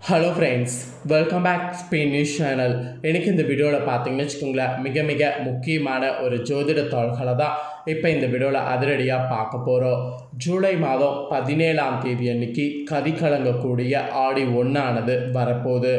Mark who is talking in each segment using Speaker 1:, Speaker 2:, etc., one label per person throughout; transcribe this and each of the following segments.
Speaker 1: Hello friends, welcome back Spain news channel. எனக்கு இந்த வீடியோவில் பார்த்தீங்கன்னு வச்சுக்கோங்களேன், மிக முக்கியமான ஒரு ஜோதிட தாள்களை தான் இப்போ இந்த வீடியோவில் அதிரடியாக பார்க்க போகிறோம். ஜூலை மாதம் 17ஆம் தேதி அன்னைக்கு கதி கலங்கக்கூடிய ஆடி 1 வரப்போகுது.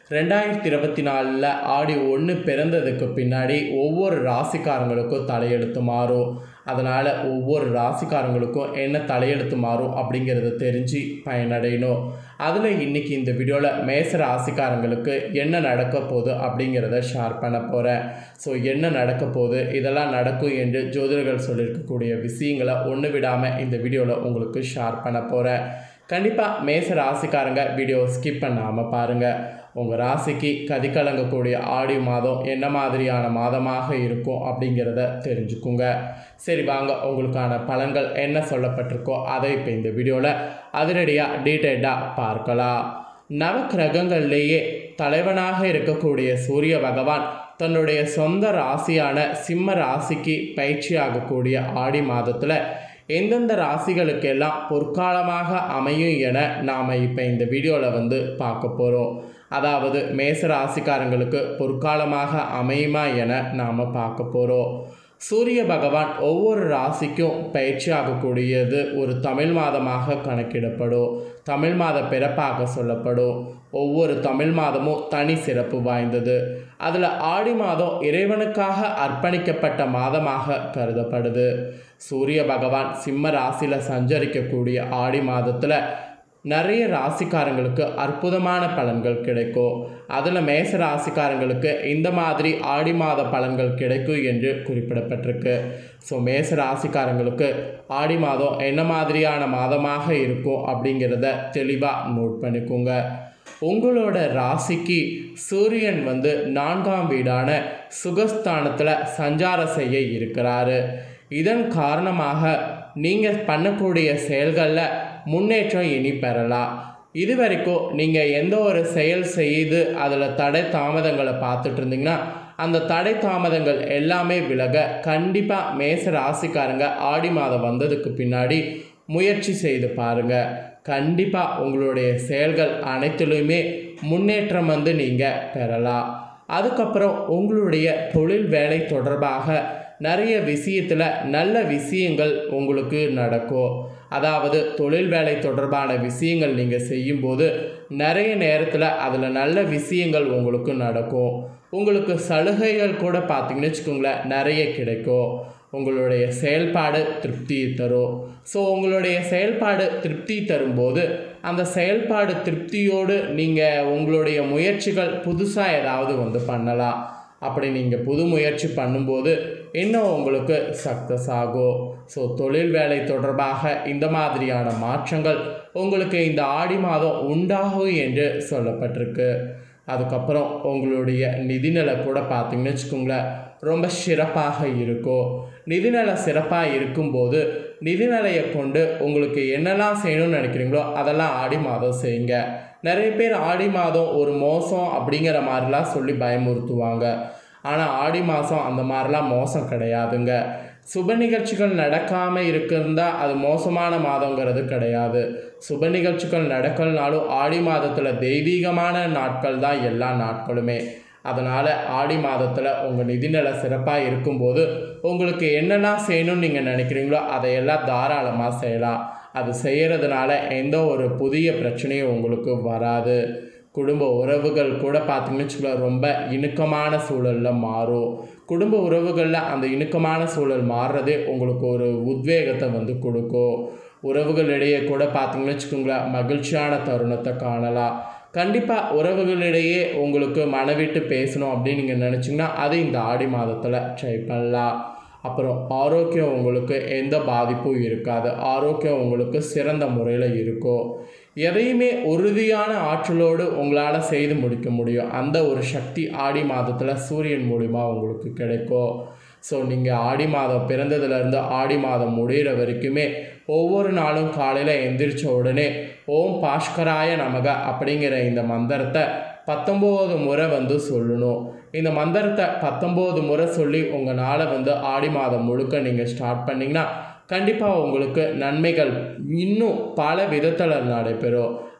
Speaker 1: 2024 ஆடி 1 பிறந்ததுக்கு பின்னாடி ஒவ்வொரு ராசிக்காரங்களுக்கும் தலையெழுத்து மாறும். அதனால் ஒவ்வொரு ராசிக்காரங்களுக்கும் என்ன தலையெழுத்து மாறும் அப்படிங்கிறத தெரிஞ்சு பயனடையணும். அதில் இன்றைக்கி இந்த வீடியோவில் மேச ராசிக்காரங்களுக்கு என்ன நடக்க போகுது அப்படிங்கிறத ஷேர் பண்ண போகிறேன். ஸோ என்ன நடக்க போகுது, இதெல்லாம் நடக்கும் என்று ஜோதிடர்கள் சொல்லியிருக்கக்கூடிய விஷயங்களை ஒன்று விடாமல் இந்த வீடியோவில் உங்களுக்கு ஷேர் பண்ண போகிறேன். கண்டிப்பாக மேச ராசிக்காரங்க வீடியோ ஸ்கிப் பண்ணாமல் பாருங்கள். உங்கள் ராசிக்கு கதி கலங்கக்கூடிய ஆடி மாதம் என்ன மாதிரியான மாதமாக இருக்கும் அப்படிங்கிறத தெரிஞ்சுக்குங்க. சரி வாங்க, உங்களுக்கான பலன்கள் என்ன சொல்லப்பட்டிருக்கோ அதை இப்போ இந்த வீடியோவில் அதிரடியாக டீட்டெயில்டாக பார்க்கலாம். நவக்கிரகங்கள்லேயே தலைவனாக இருக்கக்கூடிய சூரிய பகவான் தன்னுடைய சொந்த ராசியான சிம்ம ராசிக்கு பயிற்சியாகக்கூடிய ஆடி மாதத்தில் எந்தெந்த ராசிகளுக்கெல்லாம் பொற்காலமாக அமையும் என நாம் இப்போ இந்த வீடியோவில் பார்க்க போகிறோம். அதாவது மேச ராசிக்காரங்களுக்கு பொற்காலமாக அமையுமா என நாம் பார்க்க போகிறோம். சூரிய பகவான் ஒவ்வொரு ராசிக்கும் பயிற்சியாகக்கூடியது ஒரு தமிழ் மாதமாக கணக்கிடப்படும். தமிழ் மாத பிறப்பாக சொல்லப்படும். ஒவ்வொரு தமிழ் மாதமும் தனி சிறப்பு வாய்ந்தது. அதில் ஆடி மாதம் இறைவனுக்காக அர்ப்பணிக்கப்பட்ட மாதமாக கருதப்படுது. சூரிய பகவான் சிம்ம ராசியில் சஞ்சரிக்கக்கூடிய ஆடி மாதத்தில் நிறைய ராசிக்காரங்களுக்கு அற்புதமான பலன்கள் கிடைக்கும். அதில் மேச ராசிக்காரங்களுக்கு இந்த மாதிரி ஆடி மாத பலன்கள் கிடைக்கும் என்று குறிப்பிடப்பட்டிருக்கு. ஸோ மேச ராசிக்காரங்களுக்கு ஆடி மாதம் என்ன மாதிரியான மாதமாக இருக்கும் அப்படிங்கிறத தெளிவாக நோட் பண்ணிக்கோங்க. உங்களோட ராசிக்கு சூரியன் 4ஆம் வீடான சுகஸ்தானத்தில் சஞ்சாரம் செய்ய இருக்கிறாரு. இதன் காரணமாக நீங்கள் பண்ணக்கூடிய செயல்களில் முன்னேற்றம் இனி பெறலாம். இது வரைக்கும் நீங்கள் எந்த ஒரு செயல் செய்து அதில் தடை தாமதங்களை பார்த்துட்டு இருந்தீங்கன்னா அந்த தடை தாமதங்கள் எல்லாமே விலக கண்டிப்பாக மேச ராசிக்காரங்க ஆடி மாதம் வந்ததுக்கு பின்னாடி முயற்சி செய்து பாருங்கள். கண்டிப்பாக உங்களுடைய செயல்கள் அனைத்திலுமே முன்னேற்றம் நீங்கள் பெறலாம். அதுக்கப்புறம் உங்களுடைய தொழில் வேலை தொடர்பாக நிறைய விஷயத்தில் நல்ல விஷயங்கள் உங்களுக்கு நடக்கும். அதாவது தொழில் வேலை தொடர்பான விஷயங்கள் நீங்கள் செய்யும்போது நிறைய நேரத்தில் அதில் நல்ல விஷயங்கள் உங்களுக்கு நடக்கும். உங்களுக்கு சலுகைகள் கூட பார்த்திங்கன்னு வச்சுக்கோங்களேன் நிறைய கிடைக்கும். உங்களுடைய செயல்பாடு திருப்தி தரும். ஸோ உங்களுடைய செயல்பாடு திருப்தி தரும்போது அந்த செயல்பாடு திருப்தியோடு நீங்கள் உங்களுடைய முயற்சிகள் புதுசாக ஏதாவது பண்ணலாம். அப்படி நீங்கள் புது முயற்சி பண்ணும்போது இன்னும் உங்களுக்கு சக்ஸஸ் ஆகும். ஸோ தொழில் வேலை தொடர்பாக இந்த மாதிரியான மாற்றங்கள் உங்களுக்கு இந்த ஆடி மாதம் உண்டாகும் என்று சொல்லப்பட்டிருக்கு. அதுக்கப்புறம் உங்களுடைய நிதிநிலை கூட பார்த்திங்கன்னு வச்சுக்கோங்களேன் ரொம்ப சிறப்பாக இருக்கும். நிதிநிலை சிறப்பாக இருக்கும்போது நிதிநிலையை கொண்டு உங்களுக்கு என்னெல்லாம் செய்யணும்னு நினைக்கிறீங்களோ அதெல்லாம் ஆடி மாதம் செய்யுங்க. நிறைய பேர் ஆடி மாதம் ஒரு மோசம் அப்படிங்கிற மாதிரிலாம் சொல்லி பயமுறுத்துவாங்க. ஆனால் ஆடி மாதம் அந்த மாதிரிலாம் மோசம் கிடையாதுங்க. சுப நிகழ்ச்சிகள் நடக்காமல் இருக்கிறதா அது மோசமான மாதங்கிறது கிடையாது. சுப நிகழ்ச்சிகள் நடக்கலனாலும் ஆடி மாதத்தில் தெய்வீகமான நாட்கள் தான் எல்லா நாட்களுமே. அதனால் ஆடி மாதத்தில் உங்கள் நிதிநிலை சிறப்பாக இருக்கும்போது உங்களுக்கு என்னெல்லாம் செய்யணும்னு நீங்கள் நினைக்கிறீங்களோ அதையெல்லாம் தாராளமாக செய்யலாம். அது செய்கிறதுனால எந்த ஒரு புதிய பிரச்சனையும் உங்களுக்கு வராது. குடும்ப உறவுகள் கூட பார்த்திங்கன்னு வச்சுக்கோங்களேன் ரொம்ப இணக்கமான சூழலில் மாறும். குடும்ப உறவுகளில் அந்த இணக்கமான சூழல் மாறுறதே உங்களுக்கு ஒரு உத்வேகத்தை கொடுக்கும். உறவுகளிடையே கூட பார்த்திங்கன்னு வச்சுக்கோங்களேன் மகிழ்ச்சியான தருணத்தை காணலாம். கண்டிப்பாக உறவுகளிடையே உங்களுக்கு மனவிட்டு பேசணும் அப்படின்னு நீங்கள் நினச்சிங்கன்னா அது இந்த ஆடி மாதத்தில் ட்ரை பண்ணலாம். அப்புறம் ஆரோக்கியம் உங்களுக்கு எந்த பாதிப்பும் இருக்காது. ஆரோக்கியம் உங்களுக்கு சிறந்த முறையில் இருக்கும். எதையுமே உறுதியான ஆற்றலோடு உங்களால் செய்து முடிக்க முடியும். அந்த ஒரு சக்தி ஆடி மாதத்தில் சூரியன் மூலிமா உங்களுக்கு கிடைக்கும். ஸோ நீங்கள் ஆடி மாதம் பிறந்ததுலேருந்து ஆடி மாதம் முடிகிற வரைக்குமே ஒவ்வொரு நாளும் காலையில் எந்திரிச்ச உடனே ஓம் பாஸ்கராய நமக அப்படிங்கிற இந்த மந்திரத்தை 19 முறை சொல்லணும். இந்த மந்திரத்தை 19 முறை சொல்லி உங்கள் நாளை ஆடி மாதம் முழுக்க நீங்கள் ஸ்டார்ட் பண்ணிங்கன்னா கண்டிப்பாக உங்களுக்கு நன்மைகள் இன்னும் பல விதத்தில் நடைபெறும்.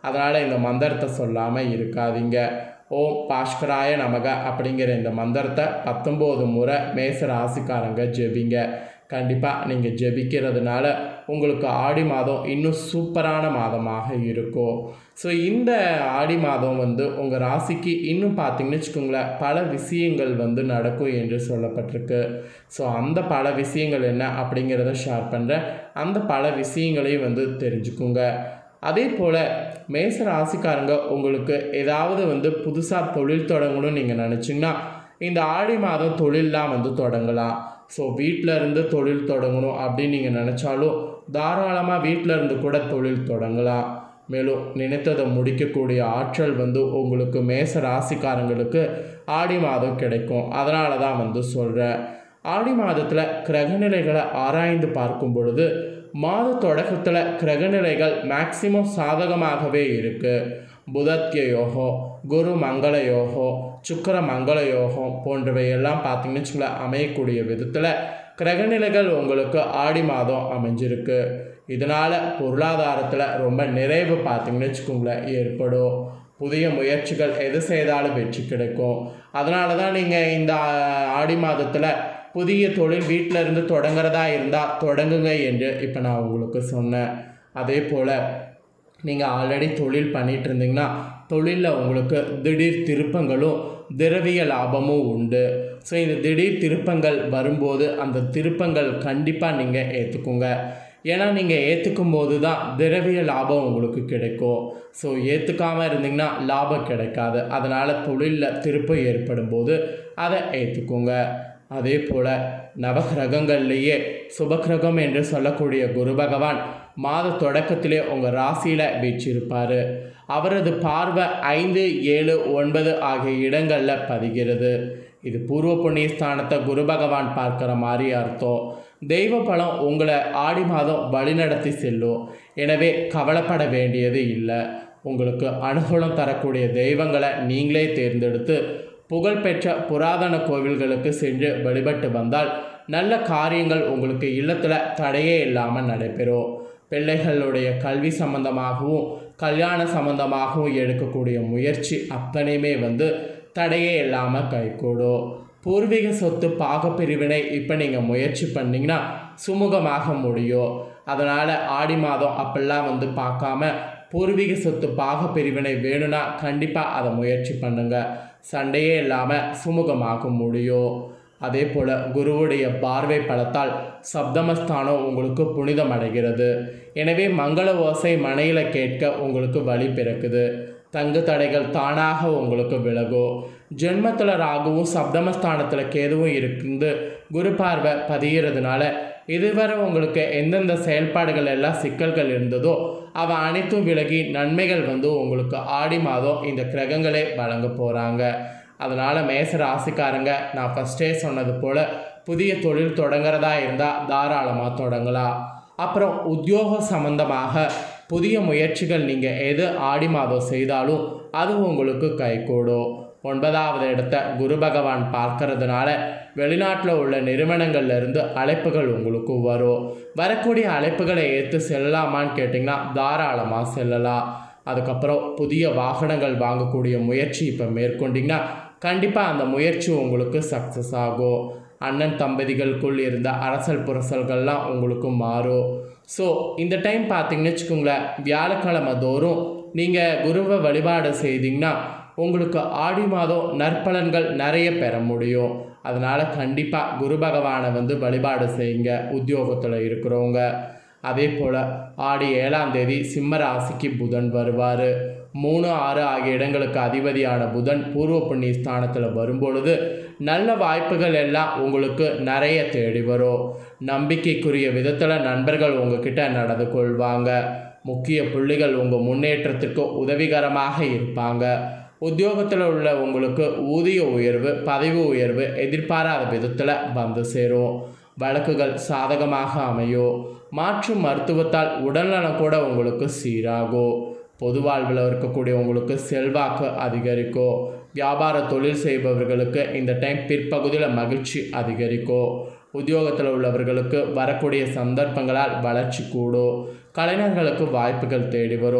Speaker 1: அதனால் இந்த மந்திரத்தை சொல்லாமல் இருக்காதீங்க. ஓம் பாஸ்கராய நமக அப்படிங்கிற இந்த மந்திரத்தை 19 முறை மேச ராசிக்காரங்க ஜெபிங்க. கண்டிப்பாக நீங்கள் ஜெபிக்கிறதுனால உங்களுக்கு ஆடி மாதம் இன்னும் சூப்பரான மாதமாக இருக்கும். ஸோ இந்த ஆடி மாதம் உங்கள் ராசிக்கு இன்னும் பார்த்தீங்கன்னு வச்சுக்கோங்களேன், பல விஷயங்கள் நடக்கும் என்று சொல்லப்பட்டிருக்கு. ஸோ அந்த பல விஷயங்கள் என்ன அப்படிங்கிறத ஷேர் பண்ணுறேன். அந்த பல விஷயங்களையும் தெரிஞ்சுக்குங்க. அதே போல் மேச ராசிக்காரங்க உங்களுக்கு ஏதாவது புதுசாக தொழில் தொடங்கணும்னு நீங்கள் நினச்சிங்கன்னா இந்த ஆடி மாதம் தொழிலெலாம் தொடங்கலாம். ஸோ வீட்டில் இருந்து தொழில் தொடங்கணும் அப்படின்னு நீங்கள் நினச்சாலும் தாராளமாக வீட்டில் இருந்து கூட தொழில் தொடங்கலாம். மேலும் நினைத்ததை முடிக்கக்கூடிய ஆற்றல் உங்களுக்கு மேச ராசிக்காரங்களுக்கு ஆடி மாதம் கிடைக்கும். அதனால தான் சொல்கிறேன். ஆடி மாதத்தில் கிரகநிலைகளை ஆராய்ந்து பார்க்கும் பொழுது மாத தொடக்கத்தில் கிரகநிலைகள் மேக்சிமம் சாதகமாகவே இருக்குது. புதத்ய யோகம், குரு மங்கள யோகம், சுக்கிர மங்கள யோகம் போன்றவையெல்லாம் பார்த்திங்கன்னு வச்சுக்கோங்களேன் அமையக்கூடிய விதத்தில் கிரகநிலைகள் உங்களுக்கு ஆடி மாதம் அமைஞ்சிருக்கு. இதனால் பொருளாதாரத்தில் ரொம்ப நிறைவு பார்த்திங்கன்னு வச்சுக்கோங்களேன் ஏற்படும். புதிய முயற்சிகள் எது செய்தாலும் வெற்றி கிடைக்கும். அதனால தான் நீங்கள் இந்த ஆடி மாதத்தில் புதிய தொழில் வீட்டில் இருந்து தொடங்குறதா இருந்தால் தொடங்குங்க என்று இப்போ நான் உங்களுக்கு சொன்னேன். அதே போல் நீங்கள் ஆல்ரெடி தொழில் பண்ணிகிட்டு இருந்தீங்கன்னா தொழிலில் உங்களுக்கு திடீர் திருப்பங்களும் திரவிய லாபமும் உண்டு. ஸோ இந்த திடீர் திருப்பங்கள் வரும்போது அந்த திருப்பங்கள் கண்டிப்பாக நீங்கள் ஏற்றுக்குங்க. ஏன்னா நீங்கள் ஏற்றுக்கும் போது தான் திரவிய லாபம் உங்களுக்கு கிடைக்கும். ஸோ ஏற்றுக்காமல் இருந்தீங்கன்னா லாபம் கிடைக்காது. அதனால் தொழிலில் திருப்பம் ஏற்படும் போது அதை ஏற்றுக்குங்க. அதே போல் நவகிரகங்கள்லேயே சுபகிரகம் என்று சொல்லக்கூடிய குரு பகவான் மாத தொடக்கத்திலே உங்கள் ராசியில் வீற்றிருப்பார். அவரது பார்வை 5, 7, 9 ஆகிய இடங்களில் பதிகிறது. இது பூர்வ புண்ணிய ஸ்தானத்தை குரு பகவான் பார்க்குற மாதிரி அர்த்தம். தெய்வ பலம் உங்களை ஆடி மாதம் வழிநடத்தி செல்லும். எனவே கவலைப்பட வேண்டியது இல்லை. உங்களுக்கு அனுகூலம் தரக்கூடிய தெய்வங்களை நீங்களே தேர்ந்தெடுத்து புகழ்பெற்ற புராதன கோவில்களுக்கு சென்று வழிபட்டு வந்தால் நல்ல காரியங்கள் உங்களுக்கு இல்லத்தில் தடையே இல்லாமல் நடைபெறும். பிள்ளைகளுடைய கல்வி சம்பந்தமாகவும் கல்யாண சம்பந்தமாகவும் எடுக்கக்கூடிய முயற்சி அத்தனையுமே தடையே இல்லாமல் கைகூடும். பூர்வீக சொத்து பாகப்பிரிவினை இப்போ நீங்கள் முயற்சி பண்ணிங்கன்னா சுமூகமாக முடியும். அதனால் ஆடி மாதம் அப்படிலாம் பார்க்காம பூர்வீக சொத்து பாகப்பிரிவினை வேணும்னா கண்டிப்பாக அதை முயற்சி பண்ணுங்கள். சண்டையே இல்லாமல் சுமூகமாக முடியும். அதே போல் குருவுடைய பார்வை பலத்தால் சப்தமஸ்தானம் உங்களுக்கு புனிதம் அடைகிறது. எனவே மங்கள ஓசை மனையில் கேட்க உங்களுக்கு வழி பிறக்குது. தங்கு தடைகள் தானாக உங்களுக்கு விலகும். ஜென்மத்தில் ராகுவும் சப்தமஸ்தானத்தில் கேதுவும் இருந்து குரு பார்வை பதிகிறதுனால இதுவரை உங்களுக்கு எந்தெந்த செயல்பாடுகள் எல்லாம் சிக்கல்கள் இருந்ததோ அவை அனைத்தும் விலகி நன்மைகள் உங்களுக்கு ஆடி மாதம் இந்த கிரகங்களே வழங்க போகிறாங்க. அதனால் மேச ராசிக்காரங்க நான் ஃபஸ்ட்டே சொன்னது போல் புதிய தொழில் தொடங்குறதா இருந்தால் தாராளமாக தொடங்கலாம். அப்புறம் உத்தியோக சம்பந்தமாக புதிய முயற்சிகள் நீங்கள் எது ஆடி மாதம் செய்தாலும் அது உங்களுக்கு கைகூடும். 9வது இடத்தை குரு பகவான் பார்க்கறதுனால வெளிநாட்டில் உள்ள நிறுவனங்கள்லேருந்து அழைப்புகள் உங்களுக்கு வரும். வரக்கூடிய அழைப்புகளை ஏற்று செல்லலாமான்னு கேட்டிங்கன்னா தாராளமாக செல்லலாம். அதுக்கப்புறம் புதிய வாகனங்கள் வாங்கக்கூடிய முயற்சி இப்போ மேற்கொண்டிங்கன்னா கண்டிப்பாக அந்த முயற்சி உங்களுக்கு சக்ஸஸ் ஆகும். அண்ணன் தம்பதிகளுக்குள் இருந்த அரசல் புரசல்கள்லாம் உங்களுக்கு மாறும். ஸோ இந்த டைம் பார்த்திங்கன்னு வச்சுக்கோங்களேன், வியாழக்கிழமை தோறும் நீங்கள் குருவை வழிபாடு செய்தீங்கன்னா உங்களுக்கு ஆடி மாதம் நற்பலன்கள் நிறைய பெற முடியும். அதனால் கண்டிப்பாக குரு பகவானை வழிபாடு செய்யுங்க உத்தியோகத்தில் இருக்கிறவங்க. அதே போல் ஆடி 7ஆம் தேதி சிம்ம ராசிக்கு புதன் வருவார். 3, 6 ஆகிய இடங்களுக்கு அதிபதியான புதன் பூர்வ புண்ணிய ஸ்தானத்தில் வரும்பொழுது நல்ல வாய்ப்புகள் எல்லாம் உங்களுக்கு நிறைய தேடி வரும். நம்பிக்கைக்குரிய விதத்தில் நண்பர்கள் உங்ககிட்ட நடந்து கொள்வாங்க. முக்கிய புள்ளிகள் உங்கள் முன்னேற்றத்திற்கு உதவிகரமாக இருப்பாங்க. உத்தியோகத்தில் உள்ள உங்களுக்கு ஊதிய உயர்வு, பதவி உயர்வு எதிர்பாராத விதத்தில் வந்து சேரும். வழக்குகள் சாதகமாக அமையும். மாற்று மருத்துவத்தால் உடல்நலம் கூட உங்களுக்கு சீராகும். பொது வாழ்வில் இருக்கக்கூடிய உங்களுக்கு செல்வாக்கு அதிகரிக்கும். வியாபார தொழில் செய்பவர்களுக்கு இந்த டைம் பிற்பகுதியில் மகிழ்ச்சி அதிகரிக்கும். உத்தியோகத்தில் உள்ளவர்களுக்கு வரக்கூடிய சந்தர்ப்பங்களால் வளர்ச்சி கூடும். கலைஞர்களுக்கு வாய்ப்புகள் தேடி வரும்.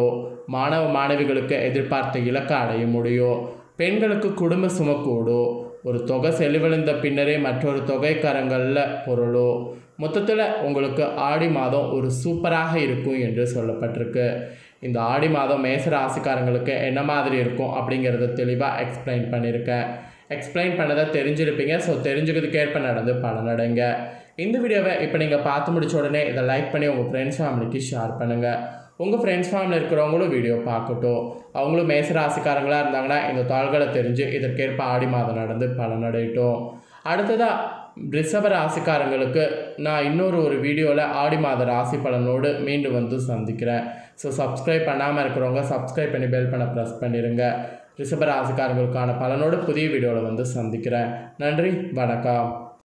Speaker 1: மாணவ மாணவிகளுக்கு எதிர்பார்த்த இலக்கை அடைய முடியும். பெண்களுக்கு குடும்ப சுமை கூடும். ஒரு தொகை செலவழிந்த பின்னரே மற்றொரு தொகை கரங்களில் பொருளும். மொத்தத்தில் உங்களுக்கு ஆடி மாதம் ஒரு சூப்பராக இருக்கும் என்று சொல்லப்பட்டிருக்கு. இந்த ஆடி மாதம் மேச ராசிக்காரங்களுக்கு என்ன மாதிரி இருக்கும் அப்படிங்கிறத தெளிவாக எக்ஸ்பிளைன் பண்ணியிருக்கேன். எக்ஸ்பிளைன் பண்ணதை தெரிஞ்சிருப்பீங்க. ஸோ தெரிஞ்சுக்கிறதுக்கேற்ப நடந்து பலனடைங்க. இந்த வீடியோவை இப்போ நீங்கள் பார்த்து முடிச்ச உடனே இதை லைக் பண்ணி உங்கள் ஃப்ரெண்ட்ஸ் ஃபேமிலிக்கு ஷேர் பண்ணுங்கள். உங்கள் ஃப்ரெண்ட்ஸ் ஃபேமிலி இருக்கிறவங்களும் வீடியோ பார்க்கட்டும். அவங்களும் மேச ராசிக்காரங்களாக இருந்தாங்கன்னா இந்த தாள்களை தெரிஞ்சு இதற்கேற்ப ஆடி மாதம் நடந்து பலனடையட்டும். அடுத்ததாக ரிஷப ராசிக்காரங்களுக்கு நான் ஒரு வீடியோவில் ஆடி மாத ராசி பலனோடு மீண்டும் வந்து சந்திக்கிறேன். ஸோ சப்ஸ்கிரைப் பண்ணாமல் இருக்கிறவங்க சப்ஸ்கிரைப் பண்ணி பெல் பண்ண ப்ரெஸ் பண்ணிடுங்க. ரிஷப ராசிக்காரங்களுக்கான பலனோடு புதிய வீடியோவில் வந்து சந்திக்கிறேன். நன்றி, வணக்கம்.